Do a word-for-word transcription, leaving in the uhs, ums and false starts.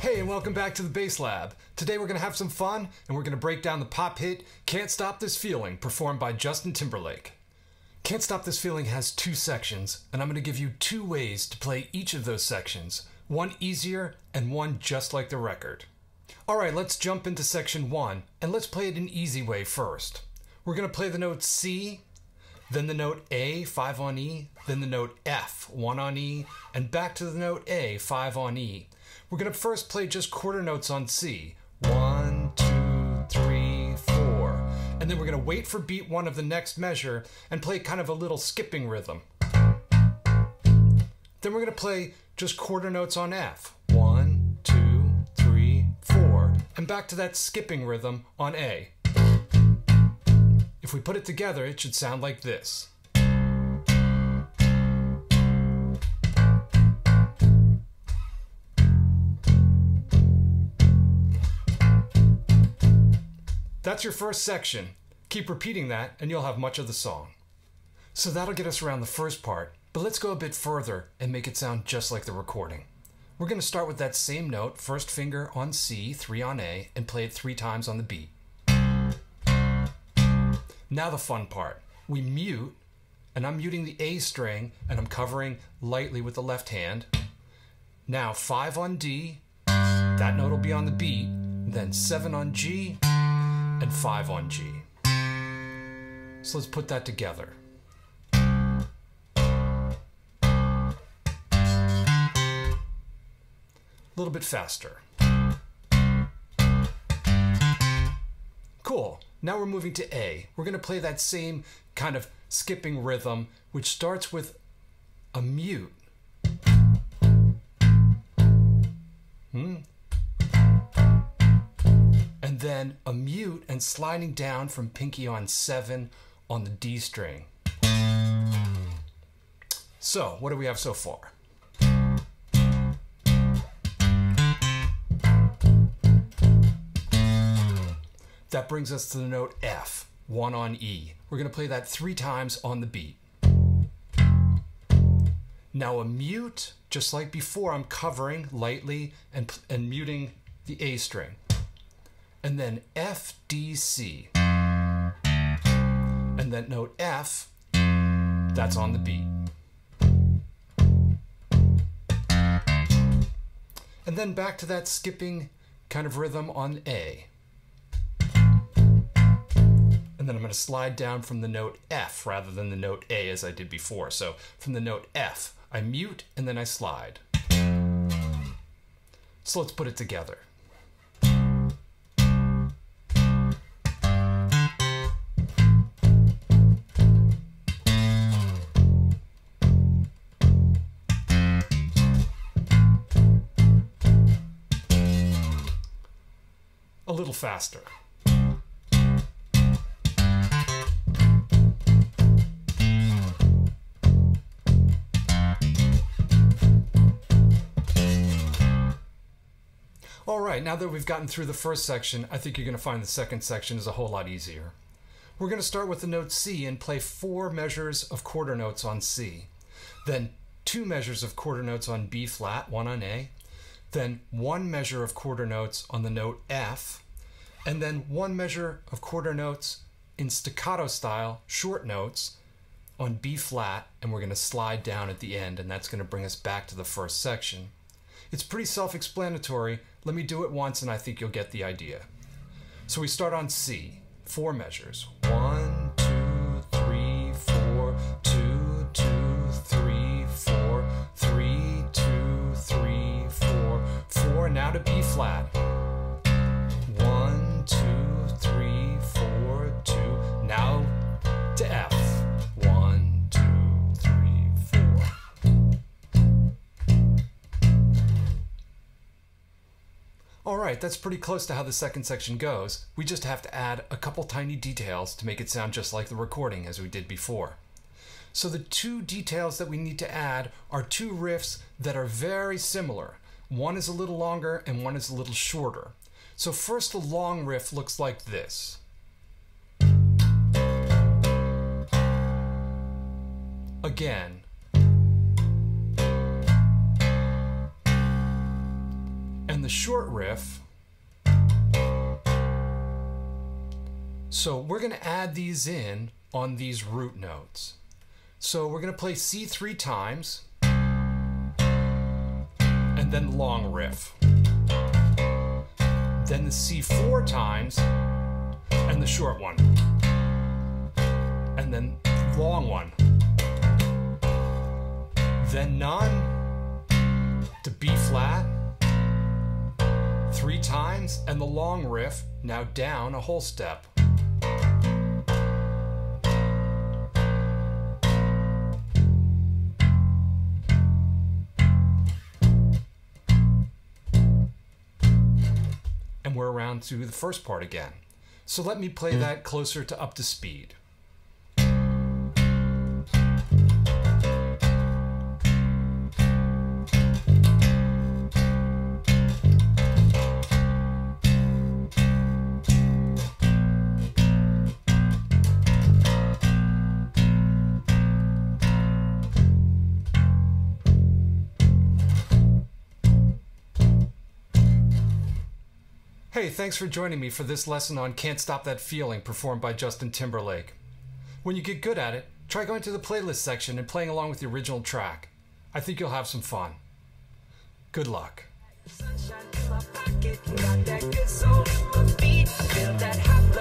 Hey, and welcome back to the Bass Lab. Today we're going to have some fun, and we're going to break down the pop hit Can't Stop This Feeling, performed by Justin Timberlake. Can't Stop This Feeling has two sections, and I'm going to give you two ways to play each of those sections, one easier and one just like the record. Alright, let's jump into section one, and let's play it an easy way first. We're going to play the note C, then the note A, five on E, then the note F, one on E, and back to the note A, five on E. We're going to first play just quarter notes on C. One, two, three, four. And then we're going to wait for beat one of the next measure and play kind of a little skipping rhythm. Then we're going to play just quarter notes on F. One, two, three, four. And back to that skipping rhythm on A. If we put it together, it should sound like this. That's your first section. Keep repeating that and you'll have much of the song. So that'll get us around the first part, but let's go a bit further and make it sound just like the recording. We're going to start with that same note, first finger on C, three on A, and play it three times on the beat. Now the fun part. We mute, and I'm muting the A string, and I'm covering lightly with the left hand. Now five on D, that note will be on the beat, then seven on G, and five on G. So let's put that together. A little bit faster. Cool. Now we're moving to A. We're going to play that same kind of skipping rhythm, which starts with a mute. Hmm. And then a mute and sliding down from pinky on seven on the D string. So, what do we have so far? That brings us to the note F, one on E. We're going to play that three times on the beat. Now a mute, just like before, I'm covering lightly and, and muting the A string. And then F, D, C. And then note F, that's on the beat. And then back to that skipping kind of rhythm on A. And then I'm going to slide down from the note F rather than the note A as I did before. So from the note F, I mute and then I slide. So let's put it together. A little faster. Alright, now that we've gotten through the first section, I think you're going to find the second section is a whole lot easier. We're going to start with the note C and play four measures of quarter notes on C. Then two measures of quarter notes on B flat, one on A. Then one measure of quarter notes on the note F. And then one measure of quarter notes in staccato style, short notes, on B flat, and we're going to slide down at the end, and that's going to bring us back to the first section. It's pretty self-explanatory. Let me do it once and I think you'll get the idea. So we start on C, four measures. One, two, three, four, two, two, three, four, three, two, three, four, four. Now to B flat. One, two, three, four, two. Now to F. One, two, three, four. Alright, that's pretty close to how the second section goes. We just have to add a couple tiny details to make it sound just like the recording as we did before. So the two details that we need to add are two riffs that are very similar. One is a little longer and one is a little shorter. So first the long riff looks like this. Again. and the short riff. So we're going to add these in on these root notes. So we're going to play C three times, and then the long riff. Then the C four times, and the short one. And then long one. Then none to B flat three times, and the long riff, now down a whole step. And we're around to the first part again. So let me play that closer to up to speed. Hey, thanks for joining me for this lesson on Can't Stop That Feeling performed by Justin Timberlake. When you get good at it, try going to the playlist section and playing along with the original track. I think you'll have some fun. Good luck. Sunshine in my pocket, got that good soul, the beat, feel that hot